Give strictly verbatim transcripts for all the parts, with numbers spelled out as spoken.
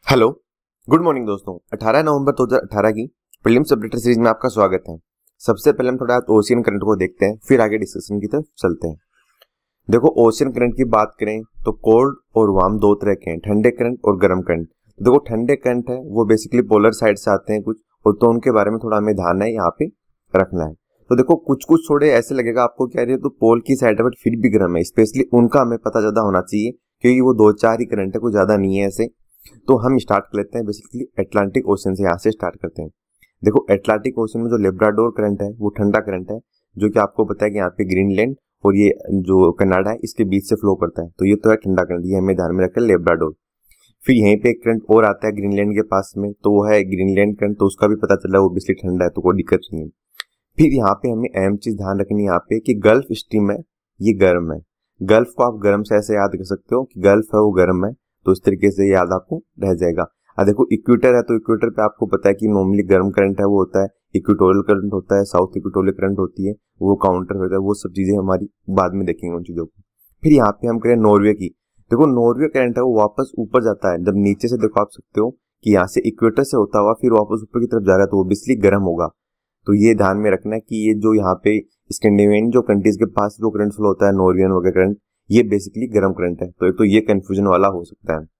Hello, good morning दोस्तों। अठारह नवंबर दो हज़ार अठारह की प्रीलिम्स अपडेटर सीरीज में आपका स्वागत है। सबसे पहले हम थोड़ा ओशियन करंट को देखते हैं, फिर आगे डिस्कशन की तरफ चलते हैं। देखो, ओशियन करंट की बात करें तो कोल्ड और वार्म दो तरह के हैं, ठंडे करंट और गर्म करंट। देखो, ठंडे करंट है वो बेसिकली पोलर साइड से आते हैं कुछ, और तो उनके बारे में थोड़ा हमें ध्यान है यहाँ पे रखना है। तो देखो, कुछ कुछ थोड़े ऐसे लगेगा आपको कह रही है तो पोल की साइड है बट फिर भी गर्म है, स्पेशली उनका हमें पता ज्यादा होना चाहिए क्योंकि वो दो चार ही करंट है, कुछ ज्यादा नहीं है ऐसे। तो हम स्टार्ट कर लेते हैं बेसिकली अटलांटिक ओशन से, यहाँ से स्टार्ट करते हैं। देखो, अटलांटिक ओशन में जो लेब्राडोर करंट है वो ठंडा करंट है, जो कि आपको पता है कि यहाँ पे ग्रीनलैंड और ये जो कनाडा है इसके बीच से फ्लो करता है, तो ये तो है ठंडा करंट, ये हमें ध्यान में रखकर लेब्राडोर। फिर यहीं पे एक करंट और आता है ग्रीनलैंड के पास में, तो वो है ग्रीनलैंड करंट, तो उसका भी पता चला वो ऑब्वियसली ठंडा है, तो कोई दिक्कत नहीं है। फिर यहाँ पे हमें अहम चीज ध्यान रखनी है यहाँ पे कि गल्फ स्ट्रीम है ये गर्म है। गल्फ को आप गर्म से ऐसे याद कर सकते हो कि गल्फ है वो गर्म है, तो इस तरीके से याद आपको रह जाएगा। अब देखो, इक्वेटर है तो इक्वेटर पे आपको पता है कि नॉर्मली गर्म करंट है वो होता है, इक्वेटोरियल करंट होता है, साउथ इक्वेटोरियल करंट होती है, वो काउंटर होता है, वो सब चीजें हमारी बाद में देखेंगे उन चीजों को। फिर यहाँ पे हम करें नॉर्वे की। देखो, नॉर्वे करंट है वो वापस ऊपर जाता है, जब नीचे से देखो आप सकते हो कि यहाँ से इक्वेटर से होता हुआ फिर वापस ऊपर की तरफ जा रहा है, तो ऑब्वियसली गर्म होगा। तो ये ध्यान में रखना है कि ये जो यहाँ पे स्कैंडिनेवियन जो कंट्रीज के पास जो करंट फ्लो होता है नॉर्वेन वगैरह करंट, ये बेसिकली गर्म करंट है, तो एक तो ये कंफ्यूजन वाला हो सकता है।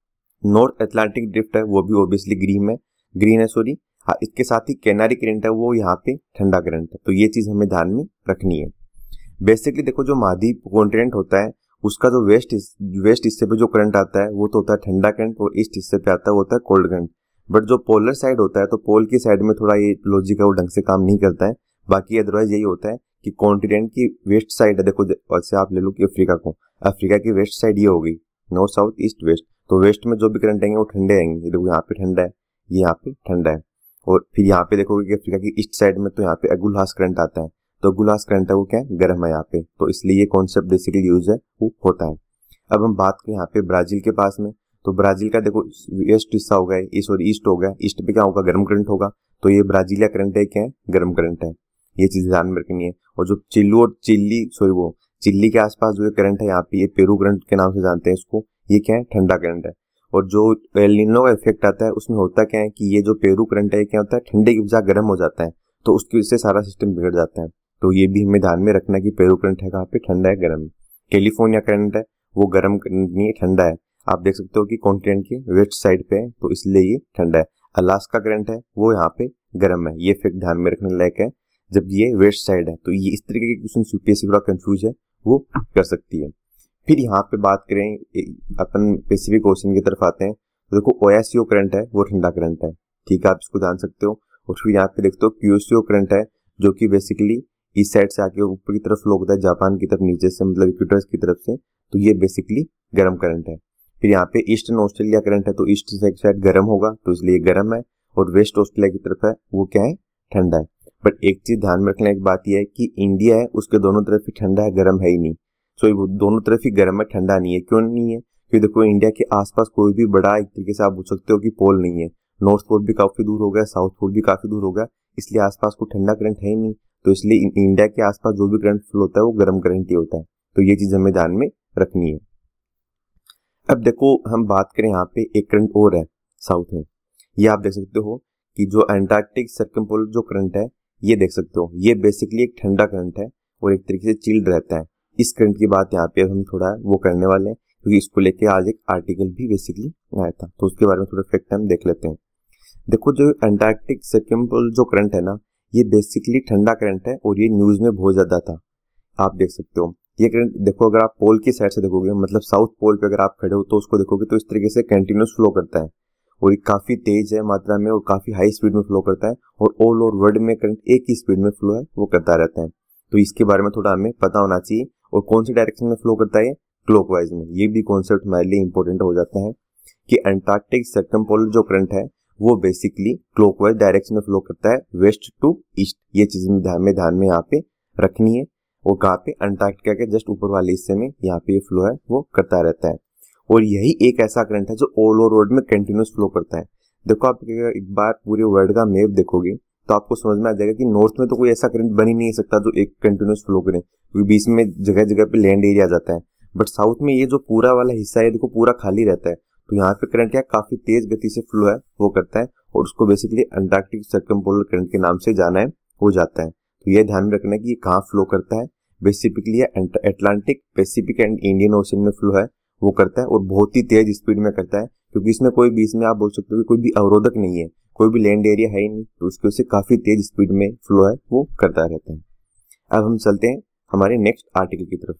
नॉर्थ अटलांटिक ड्रिफ्ट है वो भी ऑब्वियसली ग्रीन है ग्रीन है सॉरी हाँ, इसके साथ ही कैनारी करंट है वो यहाँ पे ठंडा करंट है, तो ये चीज हमें ध्यान में रखनी है। बेसिकली देखो, जो महाद्वीप कॉन्टिनेंट होता है उसका जो वेस्ट वेस्ट हिस्से पे जो करंट आता है वो तो होता है ठंडा करंट, और ईस्ट हिस्से पे आता है वो होता है कोल्ड करंट। बट जो पोलर साइड होता है तो पोल की साइड में थोड़ा ये लॉजिक है वो ढंग से काम नहीं करता है। बाकी अदरवाइज यही होता है कि कॉन्टिनेंट की वेस्ट साइड है, देखो वैसे आप ले लो कि अफ्रीका को, अफ्रीका की वेस्ट साइड ये हो गई, नॉर्थ साउथ ईस्ट वेस्ट, तो वेस्ट में जो भी करंट आएंगे वो ठंडे आएंगे। ये देखो यहाँ पे ठंडा है, ये यहाँ पे ठंडा है। और फिर यहाँ पे देखोगे कि अफ्रीका की ईस्ट साइड में तो यहाँ पे अगुलहास करंट आता है, तो अगुलहास करंट है वो क्या है, गर्म है यहाँ पे, तो इसलिए ये कॉन्सेप्ट बेसिकली यूज है वो होता है। अब हम बात करें यहाँ पे ब्राजील के पास में, तो ब्राजील का देखो वेस्ट हिस्सा हो गया, ईस्ट और ईस्ट हो गया, ईस्ट पे क्या होगा, गर्म करंट होगा, तो ये ब्राजीलिया करंट है क्या है, गर्म करंट है, ये चीज ध्यान में रखनी है। और जो चिल्लू और चिल्ली सॉरी वो चिल्ली के आसपास जो करंट है यहाँ पे, ये पेरू करंट के नाम से जानते हैं इसको, ये क्या है, ठंडा करंट है। और जो एल नीनो का इफेक्ट आता है उसमें होता क्या है कि ये जो पेरू करंट है क्या होता है, ठंडे की वजह गर्म हो जाता है, तो उसकी वजह से सारा सिस्टम बिगड़ जाता है, तो ये भी हमें ध्यान में रखना है कि पेरू करंट है कहाँ पे, ठंडा है गर्म है। कैलिफोर्निया करंट है वो गर्म नहीं है, ठंडा है, आप देख सकते हो कि कॉन्टिनेंट के वेस्ट साइड पे है, तो इसलिए ये ठंडा है। अलास्का करंट है वो यहाँ पे गर्म है, ये इफेक्ट ध्यान में रखने लायक है, जबकि ये वेस्ट साइड है, तो ये इस तरीके के क्वेश्चन यूपीएससी थोड़ा कंफ्यूज है वो कर सकती है। फिर यहाँ पे बात करें अपन पैसिफिक ओशन की तरफ आते हैं, तो देखो ओएससीओ करंट है वो ठंडा करंट है, ठीक है, आप इसको जान सकते हो। और फिर यहाँ पे देखते हो क्यूएससीओ करंट है जो कि बेसिकली इस साइड से आके ऊपर की तरफ फ्लो होता है, जापान की तरफ नीचे से, मतलब इक्वेटर की तरफ से, तो ये बेसिकली गर्म करंट है। फिर यहाँ पे ईस्टर्न ऑस्ट्रेलिया करंट है, तो ईस्ट साइड गर्म होगा, तो इसलिए गर्म है, और वेस्ट ऑस्ट्रेलिया की तरफ है वो क्या है, ठंडा है। बट एक चीज ध्यान में रखने की बात यह है कि इंडिया है उसके दोनों तरफ ही ठंडा है, गर्म है ही नहीं, सो so, दोनों तरफ ही गर्म है, ठंडा नहीं है। क्यों नहीं है, क्योंकि देखो इंडिया के आसपास कोई भी बड़ा एक तरीके से आप पूछ सकते हो कि पोल नहीं है, नॉर्थ पोल भी काफी दूर हो गया, साउथ पोल भी काफी दूर हो गया, इसलिए आसपास कोई ठंडा करंट है ही नहीं, तो इसलिए इंडिया के आसपास जो भी करंट फ्लो होता है वो गर्म करंट ही होता है, तो ये चीज हमें ध्यान में रखनी है। अब देखो, हम बात करें यहाँ पे एक करंट और है साउथ में, ये आप देख सकते हो कि जो अंटार्कटिक सर्कमपोलर जो करंट है ये देख सकते हो, ये बेसिकली एक ठंडा करंट है और एक तरीके से चिल्ड रहता है। इस करंट की बात यहाँ पे हम थोड़ा वो करने वाले हैं क्योंकि इसको लेके आज एक आर्टिकल भी बेसिकली आया था, तो उसके बारे में थोड़ा फैक्ट हम देख लेते हैं। देखो, जो अंटार्कटिक सर्कमपोलर जो करंट है ना, ये बेसिकली ठंडा करंट है और ये न्यूज में बहुत ज्यादा था, आप देख सकते हो। ये करंट देखो, अगर आप पोल की साइड से देखोगे, मतलब साउथ पोल पे अगर आप खड़े हो तो उसको देखोगे तो इस तरीके से कंटिन्यूस फ्लो करता है, और ये काफी तेज है मात्रा में और काफी हाई स्पीड में फ्लो करता है, और ऑल ओवर वर्ल्ड में करंट एक ही स्पीड में फ्लो है वो करता रहता है, तो इसके बारे में थोड़ा हमें पता होना चाहिए। और कौन सी डायरेक्शन में फ्लो करता है, क्लॉकवाइज में, ये भी कॉन्सेप्ट हमारे लिए इंपॉर्टेंट हो जाता है कि अंटार्कटिक सर्कमपोलर जो करंट है वो बेसिकली क्लॉकवाइज डायरेक्शन में फ्लो करता है, वेस्ट टू ईस्ट, ये चीज में ध्यान में ध्यान में यहाँ पे रखनी है। और कहाँ पे, अंटार्कटिका के जस्ट ऊपर वाले हिस्से में यहाँ पे ये फ्लो है वो करता रहता है, और यही एक ऐसा करंट है जो ऑल ओवर वर्ल्ड में कंटिन्यूस फ्लो करता है। देखो, आप एक बार पूरे वर्ल्ड का मैप देखोगे तो आपको समझ में आ जाएगा कि नॉर्थ में तो कोई ऐसा करंट बन ही नहीं सकता जो एक कंटिन्यूस फ्लो करे, क्योंकि बीच में जगह जगह पे लैंड एरिया जाता है, बट साउथ में ये जो पूरा वाला हिस्सा है देखो पूरा खाली रहता है, तो यहाँ पे करंट क्या काफी तेज गति से फ्लो है वो करता है और उसको बेसिकली अंटार्कटिक सर्कमपोलर करंट के नाम से जाना है हो जाता है। तो यह ध्यान में रखना है कि ये कहाँ फ्लो करता है। बेसिकली ये Atlantic, Pacific and Indian ocean में फ्लो है वो करता है और बहुत ही तेज स्पीड में करता है, क्योंकि इसमें कोई बीच में आप बोल सकते हो कि कोई भी अवरोधक नहीं है, कोई भी लैंड एरिया है ही नहीं, तो उसकी वजह से काफी तेज स्पीड में फ्लो है वो करता रहता है। अब हम चलते हैं हमारे नेक्स्ट आर्टिकल की तरफ।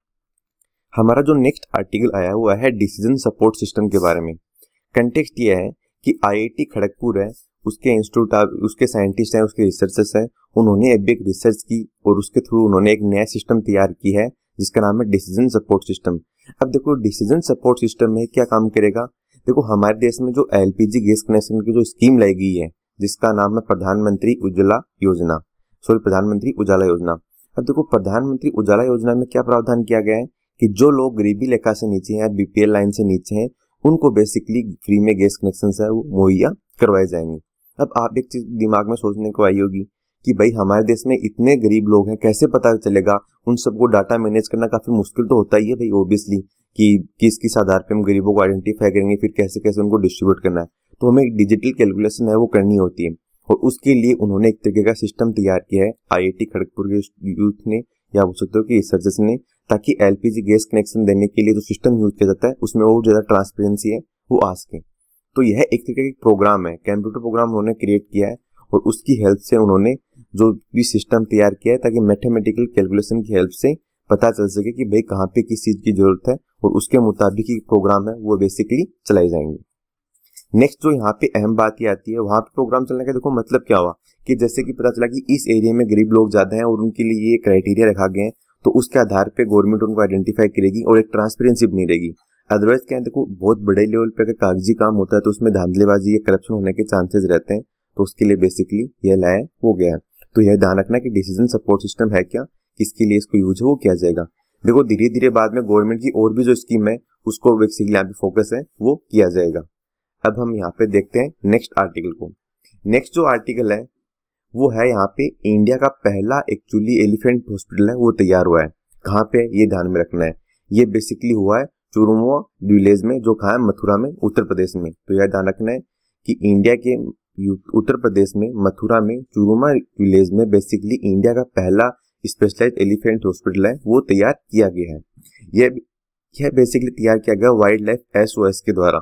हमारा जो नेक्स्ट आर्टिकल आया हुआ है डिसीजन सपोर्ट सिस्टम के बारे में। कंटेक्स्ट ये है कि आईआईटी खड़गपुर है, उसके इंस्टीट्यूट, उसके साइंटिस्ट हैं, उसके रिसर्चर्स हैं, उन्होंने अभी एक रिसर्च की और उसके थ्रू उन्होंने एक नया सिस्टम तैयार की है जिसका नाम है डिसीजन सपोर्ट सिस्टम। अब देखो डिसीजन सपोर्ट सिस्टम में क्या काम करेगा। देखो हमारे देश में जो एलपीजी गैस कनेक्शन की जो स्कीम लाई गई है जिसका नाम है प्रधानमंत्री उज्ज्वला योजना, सॉरी प्रधानमंत्री उजाला योजना। अब देखो प्रधानमंत्री उजाला योजना में क्या प्रावधान किया गया है कि जो लोग गरीबी रेखा से नीचे हैं, बीपीएल लाइन से नीचे हैं, उनको बेसिकली फ्री में गैस कनेक्शन है वो मुहैया करवाए जाएंगे। अब आप एक चीज दिमाग में सोचने को आई होगी कि भाई हमारे देश में इतने गरीब लोग हैं, कैसे पता चलेगा, उन सबको डाटा मैनेज करना काफी मुश्किल तो होता ही है भाई ऑब्वियसली, कि किस किस आधार पे हम गरीबों को आइडेंटिफाई करेंगे, फिर कैसे कैसे उनको डिस्ट्रीब्यूट करना है। तो हमें एक डिजिटल कैलकुलेशन है वो करनी होती है और उसके लिए उन्होंने एक तरीके का सिस्टम तैयार किया है आईआईटी खड़गपुर के यूथ ने, या बोल सकते हो कि रिसर्चर्स ने, ताकि एलपीजी गैस कनेक्शन देने के लिए जो सिस्टम यूज किया जाता है उसमें और ज्यादा ट्रांसपेरेंसी है वो आ सके। तो यह एक तरीके का प्रोग्राम है, कंप्यूटर प्रोग्राम उन्होंने क्रिएट किया है और उसकी हेल्प से उन्होंने जो भी सिस्टम तैयार किया है ताकि मैथमेटिकल कैलकुलेशन की हेल्प से पता चल सके कि भाई कहाँ पे किस चीज की जरूरत है और उसके मुताबिक ही प्रोग्राम है वो बेसिकली चलाए जाएंगे। नेक्स्ट जो यहाँ पे अहम बात ये आती है, वहां पे प्रोग्राम चलने का देखो मतलब क्या हुआ कि जैसे कि पता चला कि इस एरिया में गरीब लोग ज्यादा हैं और उनके लिए ये क्राइटेरिया रखा गया है, तो उसके आधार पे गवर्नमेंट उनको आइडेंटिफाई करेगी और एक ट्रांसपेरेंसी बनी रहेगी। अदरवाइज क्या है, देखो बहुत बड़े लेवल पे अगर कागजी काम होता है तो उसमें धांधलेबाजी या करप्शन होने के चांसेस रहते हैं, तो उसके लिए बेसिकली यह लाया हो गया है। तो यह ध्यान रखना कि डिसीजन सपोर्ट सिस्टम है क्या, किसके लिए इसको यूज है वो किया जाएगा। देखो धीरे धीरे बाद में गवर्नमेंट की और भी जो स्कीम है उसको बेसिकली यहाँ पे फोकस है वो किया जाएगा। अब हम यहाँ पे देखते हैं नेक्स्ट आर्टिकल को। नेक्स्ट जो आर्टिकल है वो है यहाँ पे इंडिया का पहला एक्चुअली एलिफेंट हॉस्पिटल है वो तैयार हुआ है। कहाँ पे ये ध्यान में रखना है, ये बेसिकली हुआ है चुरुमुआ विलेज में, जो कहाँ है मथुरा में, उत्तर प्रदेश में। तो यह ध्यान रखना है कि इंडिया के उत्तर प्रदेश में मथुरा में चुरुमुआ विलेज में बेसिकली इंडिया का पहला स्पेशलाइज्ड एलिफेंट हॉस्पिटल है वो तैयार किया गया है। यह यह बेसिकली तैयार किया गया वाइल्ड लाइफ एसओएस के द्वारा।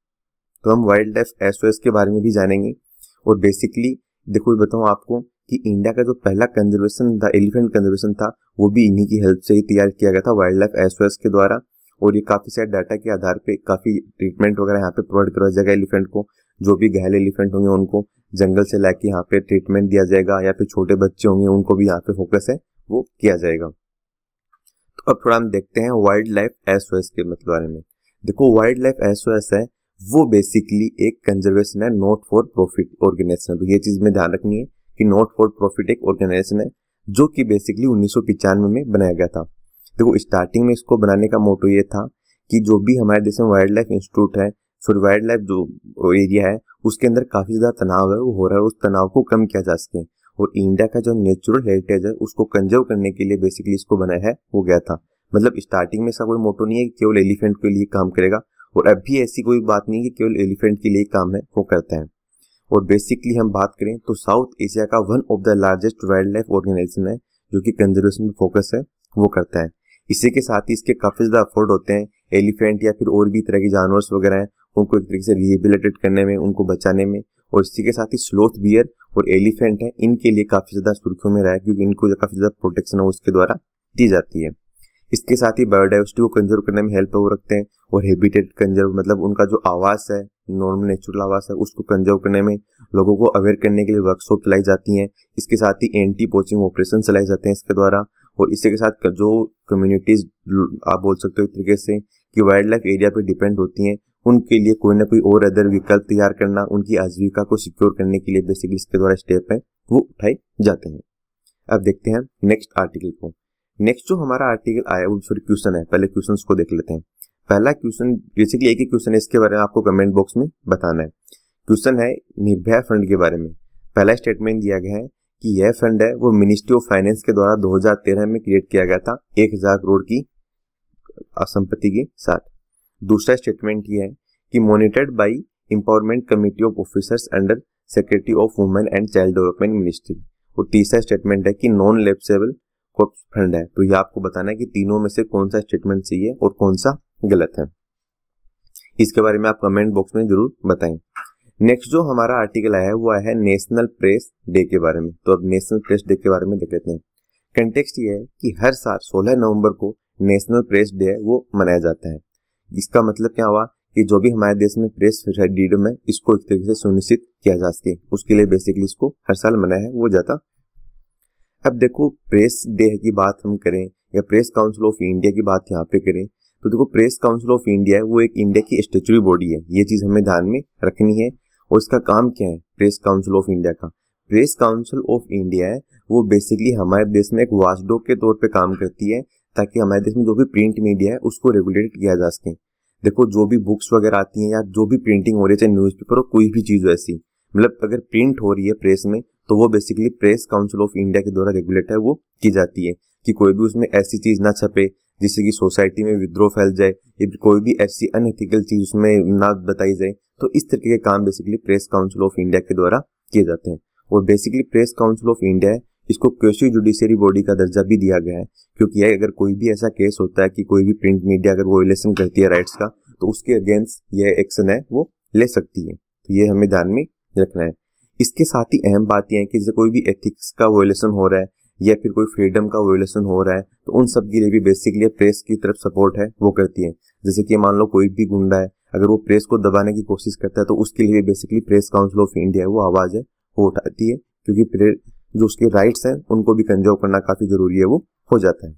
तो हम वाइल्ड लाइफ एसओएस के बारे में भी जानेंगे और बेसिकली देखो बताऊं आपको कि इंडिया का जो पहला कंजर्वेशन था, एलिफेंट कंजर्वेशन था, वो भी इन्हीं की हेल्प से ही तैयार किया गया था वाइल्ड लाइफ एसओएस के द्वारा। और ये काफी सारे डाटा के आधार पे काफी ट्रीटमेंट वगैरह यहाँ पे प्रोवाइड करवाया जाएगा एलिफेंट को। जो भी घायल एलिफेंट होंगे उनको जंगल से लाके यहाँ पे ट्रीटमेंट दिया जाएगा, या फिर छोटे बच्चे होंगे उनको भी यहाँ पे फोकस है वो किया जाएगा। तो अब थोड़ा हम देखते हैं वाइल्ड लाइफ एसओएस के मतलब बारे में। देखो वाइल्ड लाइफ एसओएस है वो बेसिकली एक कंजर्वेशन है, नॉट फॉर प्रॉफिट ऑर्गेनाइजेशन। तो ये चीज में ध्यान रखनी है कि नॉट फॉर प्रॉफिट एक ऑर्गेनाइजेशन है जो कि बेसिकली उन्नीस सौ पिचानवे में बनाया गया था। देखो स्टार्टिंग में इसको बनाने का मोटो ये था कि जो भी हमारे देश में वाइल्ड लाइफ इंस्टीट्यूट है, सॉरी वाइल्ड लाइफ जो एरिया है उसके अंदर काफी ज्यादा तनाव है वो हो रहा है, उस तनाव को कम किया जा सके। और इंडिया का जो नेचुरल हेरिटेज है उसको कंजर्व करने के लिए बेसिकली इसको बनाया है हो गया था। मतलब स्टार्टिंग में ऐसा कोई मोटो नहीं है कि केवल एलिफेंट के लिए काम करेगा, और अब भी ऐसी कोई बात नहीं है कि केवल एलिफेंट के लिए काम है वो करता है। और बेसिकली हम बात करें तो साउथ एशिया का one of the largest wild life organization है जो कि कंजर्वेशन में फोकस है वो करता है। इसी के साथ ही इसके काफी ज्यादा एफर्ट होते हैं एलिफेंट या फिर और भी तरह के जानवर वगैरह हैं उनको एक तरीके से रिहेबिलिटेट करने में, उनको बचाने में। और इसी के साथ ही स्लोथ बियर और एलिफेंट है, इनके लिए काफी ज्यादा सुर्खियों में रहा है क्योंकि इनको काफी ज्यादा प्रोटेक्शन है उसके द्वारा दी जाती है। इसके साथ ही बायोडाइवर्सिटी को कंजर्व करने में हेल्प वो रखते हैं और हैबिटेट कंजर्व मतलब उनका जो आवास है, नॉर्मल नेचुरल आवास है, उसको कंजर्व करने में लोगों को अवेयर करने के लिए वर्कशॉप चलाई जाती हैं। इसके साथ ही एंटी पोचिंग ऑपरेशन चलाए जाते हैं इसके द्वारा। और इसी के साथ जो कम्युनिटीज आप बोल सकते हो एक तरीके से कि वाइल्ड लाइफ एरिया पे डिपेंड होती हैं, उनके लिए कोई ना कोई और अदर विकल्प तैयार करना, उनकी आजीविका को सिक्योर करने के लिए बेसिकली इसके द्वारा स्टेप है वो उठाए जाते हैं। अब देखते हैं नेक्स्ट आर्टिकल को। नेक्स्ट जो हमारा आर्टिकल आया वो सॉरी क्वेश्चन है, पहले क्वेश्चंस को देख लेते हैं। पहला क्वेश्चन बेसिकली एक ही क्वेश्चन है, इसके बारे में आपको कमेंट बॉक्स में बताना है। क्वेश्चन है निर्भया फंड के बारे में। पहला स्टेटमेंट दिया गया है कि यह फंड है वो मिनिस्ट्री ऑफ फाइनेंस के द्वारा दो हज़ार तेरह में क्रिएट किया गया था एक हजार करोड़ की संपत्ति के साथ। दूसरा स्टेटमेंट ये है कि monitored by empowerment committee of officers under secretary of women and child development ministry. और तीसरा स्टेटमेंट है कि नॉन लैप्सेबल कॉर्प्स फंड है। तो ये आपको बताना है कि तीनों में से कौन सा स्टेटमेंट सही है और कौन सा गलत है। इसके बारे में आप कमेंट बॉक्स में जरूर बताएं। नेक्स्ट जो हमारा आर्टिकल आया है वो आया है नेशनल प्रेस डे के बारे में। तो अब नेशनल प्रेस डे के बारे में देख लेते हैं। कंटेक्स्ट ये है कि हर साल सोलह नवंबर को नेशनल प्रेस डे है वो मनाया जाता है। इसका मतलब क्या हुआ कि जो भी हमारे देश में प्रेस फ्रीडम है इसको एक तरीके से सुनिश्चित किया जा सके, उसके लिए बेसिकली इसको हर साल मनाया है वो जाता। अब देखो प्रेस डे की बात हम करें या प्रेस काउंसिल ऑफ इंडिया की बात यहाँ पे करें तो देखो प्रेस काउंसिल ऑफ इंडिया है वो एक इंडिया की स्टैट्यूटरी बॉडी है। ये चीज हमें ध्यान में रखनी है। और इसका काम क्या है प्रेस काउंसिल ऑफ इंडिया का? प्रेस काउंसिल ऑफ इंडिया है वो बेसिकली हमारे देश में एक वॉचडॉग के तौर पे काम करती है ताकि हमारे देश में जो भी प्रिंट मीडिया है उसको रेगुलेट किया जा सके। देखो जो भी बुक्स वगैरह आती हैं या जो भी प्रिंटिंग हो रही है चाहे न्यूज़पेपर हो कोई भी चीज ऐसी मतलब अगर प्रिंट हो रही है प्रेस में तो वो basically press council of India के द्वारा रेगुलेट है वो की जाती है कि कोई भी उसमें ऐसी चीज ना छपे जिससे कि सोसाइटी में विद्रोह फैल जाए या कोई भी ऐसी अनएथिकल चीज उसमें ना बताई जाए। तो इस तरीके के काम basically press council of India के द्वारा किए जाते हैं। और basically press council of India है इसको क्वेश्चन जुडिशियरी बॉडी का दर्जा भी दिया गया है क्योंकि अगर कोई भी ऐसा केस होता है कि कोई भी प्रिंट मीडिया अगर वॉयलेशन करती है राइट्स का तो उसके अगेंस्ट यह एक्शन है वो ले सकती है। तो ये हमें ध्यान में रखना है। इसके साथ ही अहम बात यह है कि जैसे कोई भी एथिक्स का वॉयलेशन हो रहा है या फिर कोई फ्रीडम का वॉयलेशन हो रहा है तो उन सब के लिए भी बेसिकली प्रेस की तरफ सपोर्ट है वो करती है। जैसे कि मान लो कोई भी गुंडा है अगर वो प्रेस को दबाने की कोशिश करता है तो उसके लिए basically press council of India है वो आवाज है वो उठाती है क्योंकि जो उसके राइट्स हैं उनको भी कंजर्व करना काफी जरूरी है वो हो जाता है।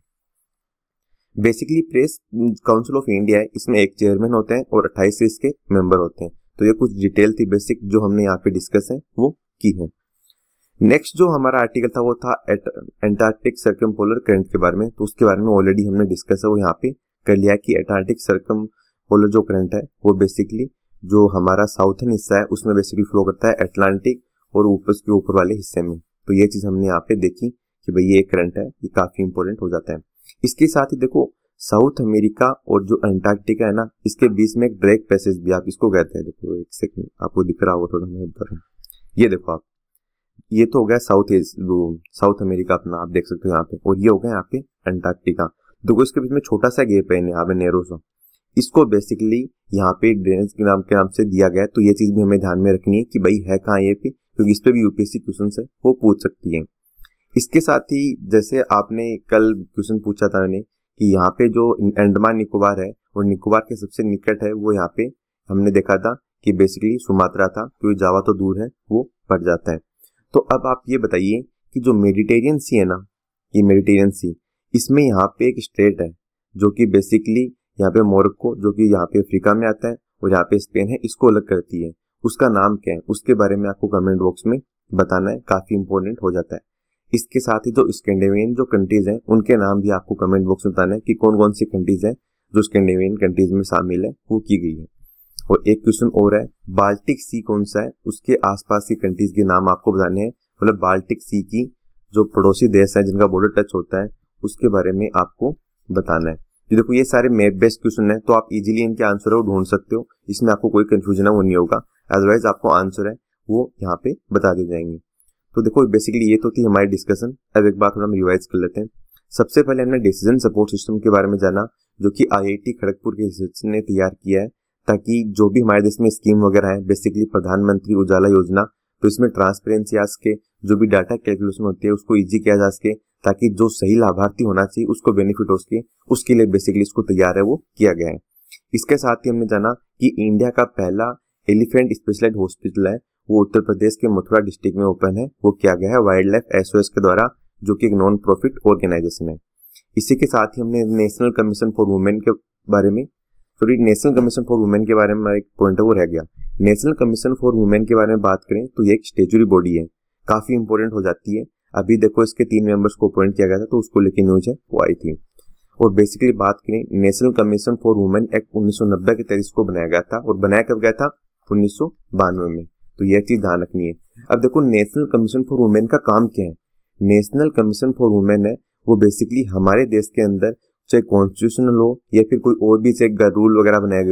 Basically press council of India है इसमें एक चेयरमैन होते हैं और अट्ठाईस इसके मेंबर होते हैं। तो ये कुछ डिटेल थी बेसिक जो हमने यहाँ पे डिस्कस है वो की है। नेक्स्ट जो हमारा आर्टिकल था वो था एंटार्क्टिक सर्कमपोलर करंट के बारे में। तो उसके बारे में ऑलरेडी हमने डिस्कस है वो यहाँ पे कर लिया कि एंटार्क्टिक सर्कमपोलर जो करंट है वो बेसिकली जो हमारा साउथर्न हिस्सा है उसमें बेसिकली फ्लो करता है अटलांटिक और ऊपर के ऊपर वाले हिस्से में। तो ये चीज हमने यहाँ पे देखी कि भाई ये करंट है ये काफी इंपॉर्टेंट हो जाता है। इसके साथ ही देखो साउथ अमेरिका और जो अंटार्कटिका है ना इसके बीच में एक ड्रैग पैसेज भी आप इसको कहते हैं। देखो एक सेकंड आपको दिख रहा होगा थोड़ा मैं बता रहा हूँ। ये देखो आप ये तो हो गया साउथ साउथ अमेरिका अपना आप देख सकते हो यहाँ पे और ये हो गया यहाँ पे अंटार्कटिका। देखो इसके बीच में छोटा सा गेप है यहाँ पे नैरो सा इसको बेसिकली यहाँ पे ड्रेनेज के नाम के नाम से दिया गया है। तो ये चीज भी हमें ध्यान में रखनी है कि भाई है कहाँ ये पे क्योंकि इस पे भी यूपीएससी क्वेश्चन है वो पूछ सकती है। इसके साथ ही जैसे आपने कल क्वेश्चन पूछा था मैंने कि यहाँ पे जो अंडमान निकोबार है और निकोबार के सबसे निकट है वो यहाँ पे हमने देखा था कि बेसिकली सुमात्रा था क्योंकि जावा तो दूर है वो पड़ जाता है। तो अब आप ये बताइए कि जो मेडिटेरियन सी है ना ये मेडिटेरियन सी इसमें यहाँ पे एक स्टेट है जो कि बेसिकली यहाँ पे मोरक्को जो कि यहाँ पे अफ्रीका में आता है और यहाँ पे स्पेन है इसको अलग करती है। उसका नाम क्या है उसके बारे में आपको कमेंट बॉक्स में बताना है काफी इंपॉर्टेंट हो जाता है। इसके साथ ही जो स्कैंडिनेवियन जो कंट्रीज हैं उनके नाम भी आपको कमेंट बॉक्स में बताना है कि कौन कौन सी कंट्रीज हैं जो स्कैंडिनेवियन कंट्रीज में शामिल है वो की गई है। और एक क्वेश्चन और है बाल्टिक सी कौन सा है उसके आसपास की कंट्रीज के नाम आपको बताने हैं। मतलब बाल्टिक सी की जो पड़ोसी देश है जिनका बॉर्डर टच होता है उसके बारे में आपको बताना है। देखो ये सारे मैप बेस्ड क्वेश्चन है तो आप इजीली इनके आंसर है ढूंढ सकते हो। इसमें आपको कोई कंफ्यूजन है वो नहीं होगा। अदरवाइज आपको आंसर है वो यहाँ पे बता दिए जाएंगे। तो देखो बेसिकली ये तो थी हमारी डिस्कशन। अब एक बात थोड़ा हम रिवाइज कर लेते हैं। सबसे पहले हमने डिसीजन सपोर्ट सिस्टम के बारे में जाना जो कि आईआईटी खड़गपुर के रिसर्च ने तैयार किया है ताकि जो भी हमारे देश में स्कीम वगैरह है बेसिकली प्रधानमंत्री उजाला योजना तो इसमें ट्रांसपेरेंसी आ सके जो भी डाटा कैलकुलेशन होती है उसको इजी किया जा सके ताकि जो सही लाभार्थी होना चाहिए उसको बेनिफिट हो सके उसके लिए बेसिकली इसको तैयार है वो किया गया है। इसके साथ ही हमने जाना कि इंडिया का पहला एलिफेंट स्पेशलाइज्ड हॉस्पिटल है वो उत्तर प्रदेश के मथुरा डिस्ट्रिक्ट में ओपन है वो किया गया है वाइल्ड लाइफ एसओएस के द्वारा जो कि एक नॉन प्रॉफिट ऑर्गेनाइजेशन है। इसी के साथ ही हमने नेशनल कमीशन फॉर वुमेन के बारे में sorry national commission for women के बारे में एक पॉइंट वो रह गया। नेशनल कमीशन फॉर वुमेन के बारे में बात करें तो ये एक स्टैट्यूटरी बॉडी है काफी इंपॉर्टेंट हो जाती है। अभी देखो इसके तीन मेंबर्स को अपॉइंट किया गया था तो उसको लेके न्यूज है वो आई थी। और बेसिकली बात करें national commission for women act उन्नीस सौ नब्बे के तहत इसको बनाया गया था और बनाया कब गया था उन्नीस सौ बानवे में। तो यह चीज ध्यान रखनी है। अब देखो नेशनल कमीशन फॉर वुमेन का काम क्या है। नेशनल कमीशन फॉर वुमेन है वो बेसिकली हमारे देश के अंदर चाहे कॉन्स्टिट्यूशनल हो या फिर कोई और भी चाहे रूल वगैरह बनाए गए हो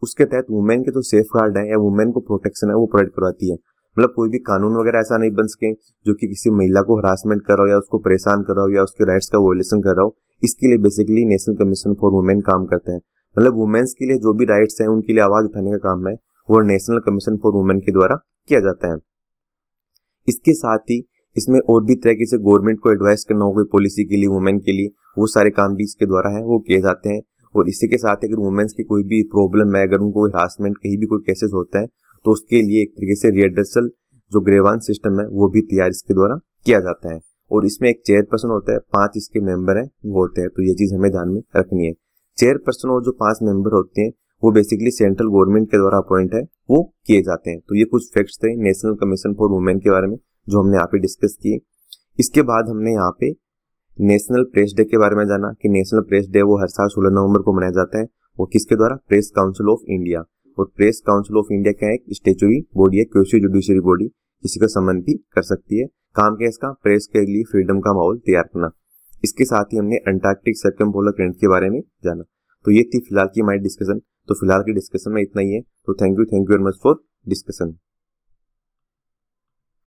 उसके तहत वुमेन के जो सेफ गार्ड है या वुमेन को प्रोटेक्शन है वो प्रोवाइड करवाती है। मतलब कोई भी कानून वगैरह ऐसा नहीं बन सके जो कि किसी महिला को हरासमेंट कर रहा हो या उसको परेशान कर रहा हो या उसके राइट्स का वोलेशन कर रहा हो। इसके लिए basically national commission for women काम करते हैं। मतलब वुमेन्स के लिए जो भी राइट्स हैं उनके लिए आवाज उठाने का काम है वो नेशनल कमीशन फॉर वुमेन के द्वारा किया जाता है। इसके साथ ही इसमें और भी तरीके से गवर्नमेंट को एडवाइस करना हो कोई पॉलिसी के लिए वुमेन के लिए, वो सारे काम भी इसके द्वारा है वो किए जाते हैं। और इसी के साथ अगर वुमेन्स की कोई भी प्रॉब्लम है, अगर उनको हरासमेंट कहीं भी कोई केसेस होता है तो उसके लिए एक तरीके से रिएड्रेसल जो ग्रीवांस सिस्टम है वो भी तैयार इसके द्वारा किया जाता है। और इसमें एक चेयरपर्सन होता है, पांच इसके मेंबर हैं वो होते हैं, तो ये चीज हमें ध्यान में रखनी है। चेयरपर्सन और जो पांच मेंबर होते हैं वो बेसिकली सेंट्रल गवर्नमेंट के द्वारा अपॉइंट है वो किए जाते हैं। तो ये कुछ फैक्ट्स थे नेशनल कमीशन फॉर वुमेन के बारे में जो हमने यहाँ पे डिस्कस किए। इसके बाद हमने यहाँ पे नेशनल प्रेस डे के बारे में जाना कि नेशनल प्रेस डे वो हर साल सोलह नवंबर को मनाया जाता है। वो किसके द्वारा? Press council of India. और प्रेस काउंसिल ऑफ इंडिया क्या है? एक स्टेचुरी बॉडी है, क्वासी जुडिशरी बॉडी, किसी का समन भी कर सकती है। काम क्या है इसका? प्रेस के लिए फ्रीडम का माहौल तैयार करना। इसके साथ ही हमने अंटार्कटिक सर्कमपोलर करंट के बारे में जाना। तो ये थी फिलहाल की हमारी डिस्कशन। तो फिलहाल की डिस्कशन में इतना ही है। तो thank you thank you very much for discussion.